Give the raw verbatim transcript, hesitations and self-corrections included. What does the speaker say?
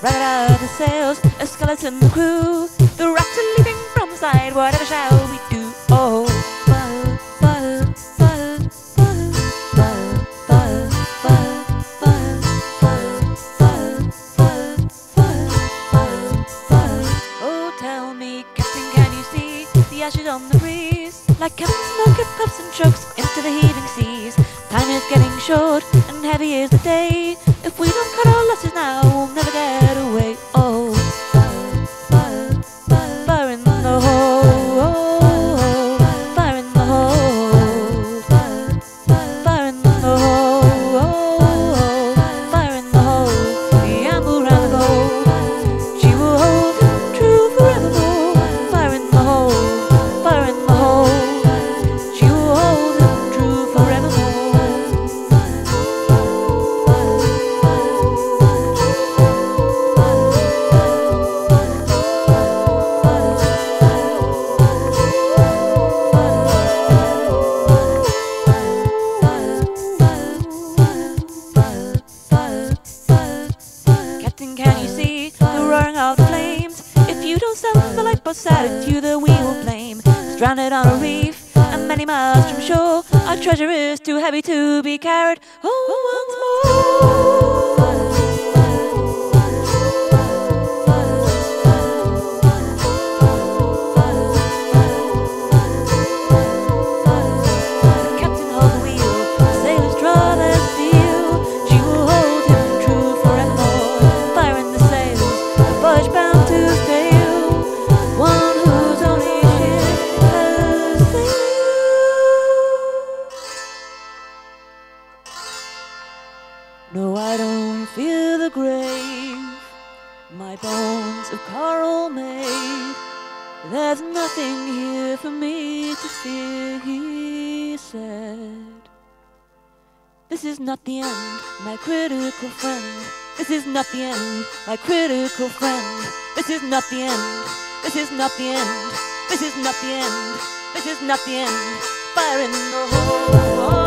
Right out the sails, a skeleton crew. The rats are leaping from the side, whatever shall we do? Oh, buzz, buzz, buzz, buzz, buzz, buzz, buzz, buzz, buzz, buzz, buzz, buzz. Oh, tell me, Captain, can you see the ashes on the breeze? Like Captain Smoke, it puffs and chokes into the heaving seas. Time is getting short, and heavy is the day. If we don't cut our losses now, we'll never get away. Oh, buzz, buzz, buzz, fire in the hole, fire in the hole, fire in the hole, fire in the hole. The amble round the goal, she will hold true forevermore. Fire in the hole, fire in the hole, she will hold true forevermore. Captain, can you see the roaring of the flames? If you don't send the lifeboats out into the we will blame. Stranded on a reef and many miles from shore, our treasure is too heavy to be carried home once more. No, I don't fear the grave, my bones of coral made. There's nothing here for me to fear, he said. This is not the end, my critical friend. This is not the end, my critical friend. This is not the end, this is not the end. This is not the end, this is not the end. Fire in the hole.